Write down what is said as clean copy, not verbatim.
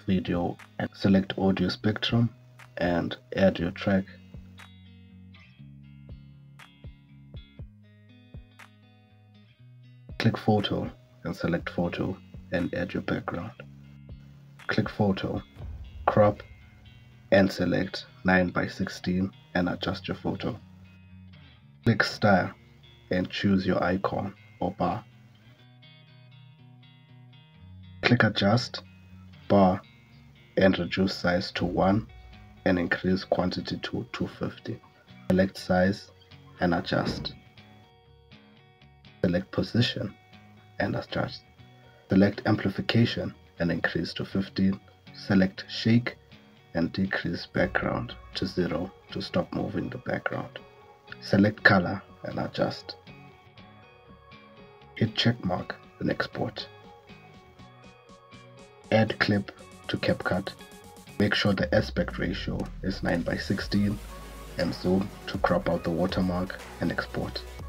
video and select audio spectrum and add your track. Click photo and select photo and add your background. Click photo, crop and select 9:16 and adjust your photo. Click style and choose your icon or bar. Click adjust, bar and reduce size to 1 and increase quantity to 250. Select size and adjust. Select position and adjust. Select amplification and increase to 15. Select shake and decrease background to 0 to stop moving the background. Select color and adjust. Hit check mark and export. Add clip to CapCut. Make sure the aspect ratio is 9:16 and zoom to crop out the watermark and export.